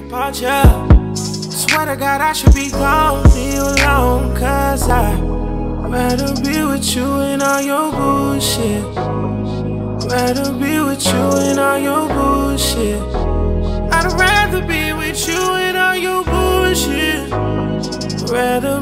about ya. Swear to God I should be gone, leave you alone, cause I'd rather be with you and all your bullshit. Rather be with you and all your bullshit. I'd rather be with you and all your bullshit. Rather